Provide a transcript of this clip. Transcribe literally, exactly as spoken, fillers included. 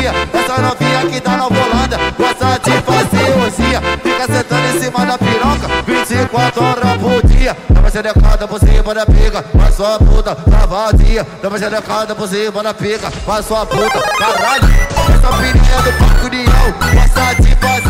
dia. Essa novinha que tá na volanda gosta de fazer orgia. Fica sentando em cima da piroca vinte e quatro horas por dia. Dá uma xerecada por cima da pica, faz sua puta, tá vazia. Dá uma xerecada por cima da pica, faz sua puta, caralho. Essa pirinha do Parque União gosta de fazer